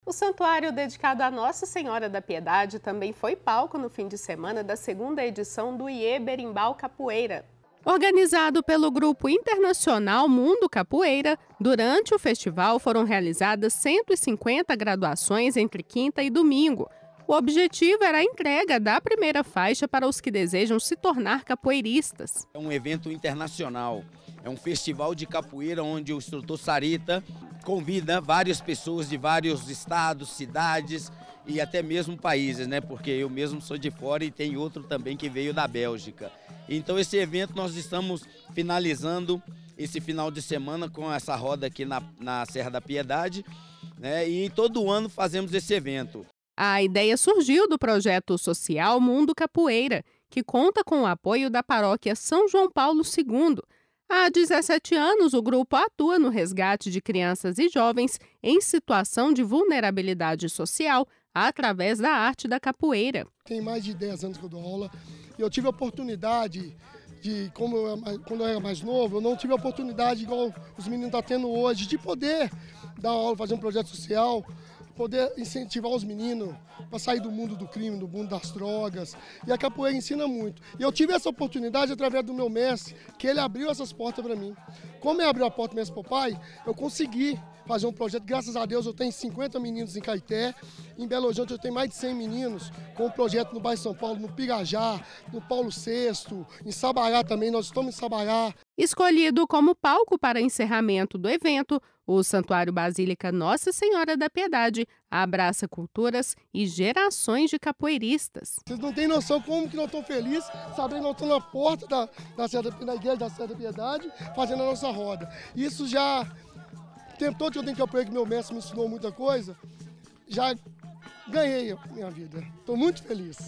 O santuário dedicado a Nossa Senhora da Piedade também foi palco no fim de semana da segunda edição do IE Berimbau Capoeira. Organizado pelo Grupo Internacional Mundo Capoeira, durante o festival foram realizadas 150 graduações entre quinta e domingo. O objetivo era a entrega da primeira faixa para os que desejam se tornar capoeiristas. É um evento internacional, é um festival de capoeira onde o instrutor Sarita convida várias pessoas de vários estados, cidades e até mesmo países, né? Porque eu mesmo sou de fora e tem outro também que veio da Bélgica. Então esse evento nós estamos finalizando esse final de semana com essa roda aqui na Serra da Piedade, né? E todo ano fazemos esse evento. A ideia surgiu do projeto social Mundo Capoeira, que conta com o apoio da paróquia São João Paulo II. Há 17 anos, o grupo atua no resgate de crianças e jovens em situação de vulnerabilidade social através da arte da capoeira. Tem mais de 10 anos que eu dou aula e eu tive a oportunidade de, quando eu era mais novo, eu não tive a oportunidade, igual os meninos estão tendo hoje, de poder dar aula, fazer um projeto social, poder incentivar os meninos para sair do mundo do crime, do mundo das drogas. E a capoeira ensina muito. E eu tive essa oportunidade através do meu mestre, que ele abriu essas portas para mim. Como ele abriu a porta mesmo para o pai, eu consegui fazer um projeto. Graças a Deus eu tenho 50 meninos em Caeté. Em Belo Horizonte eu tenho mais de 100 meninos com um projeto no bairro São Paulo, no Pirajá, no Paulo VI, em Sabará também, nós estamos em Sabará. Escolhido como palco para encerramento do evento, o Santuário Basílica Nossa Senhora da Piedade abraça culturas e gerações de capoeiristas. Vocês não têm noção como que nós estamos felizes, sabendo que nós estamos na porta da igreja da Serra da Piedade, fazendo a nossa roda. Isso já, o tempo todo que eu tenho capoeira, que meu mestre me ensinou muita coisa, já ganhei a minha vida. Estou muito feliz.